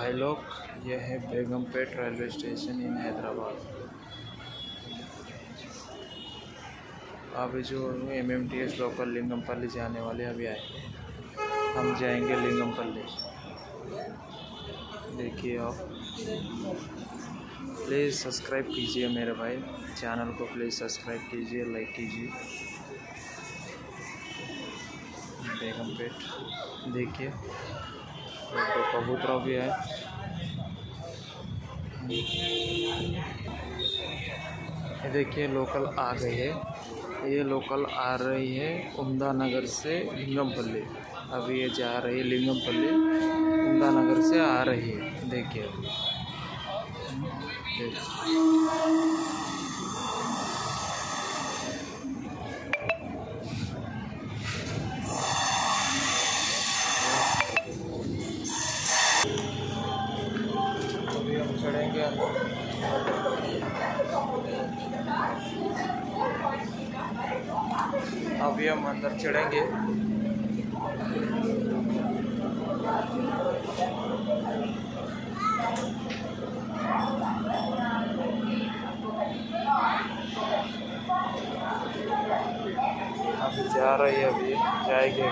भाई लोग, यह है Begumpet railway station in Hyderabad. अभी जो MMTS लोकल लिंगमपल्ली जाने वाले अभी आए, हम जाएंगे लिंगमपल्ली। देखिए आप प्लीज़ सब्सक्राइब कीजिए मेरे भाई, चैनल को प्लीज़ सब्सक्राइब कीजिए, लाइक कीजिए। बेगमपेट देखिए, तो कबूतर भी है। ये देखिए लोकल आ गई है, ये लोकल आ रही है उम्दा नगर से लिंगमपल्ली। अभी ये जा रही है लिंगमपल्ली, उम्दा नगर से आ रही है। देखिए अभी हम चढ़ेंगे अभी हम अंदर चढ़ेंगे। अभी जा रही है, अभी जाएंगे।